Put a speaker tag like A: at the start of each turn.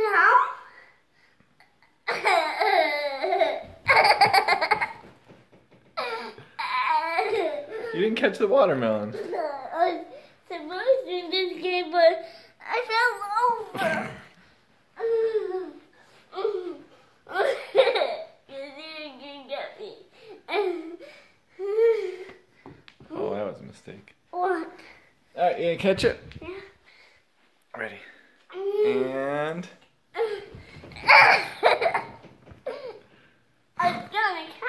A: Now?
B: You didn't catch the watermelon.
A: I was supposed to in this game, but I fell over. You get me.
B: Oh, that was a mistake.
A: What?
B: Alright, you gonna catch it?
A: Yeah.
B: Ready. And...
A: I'm gonna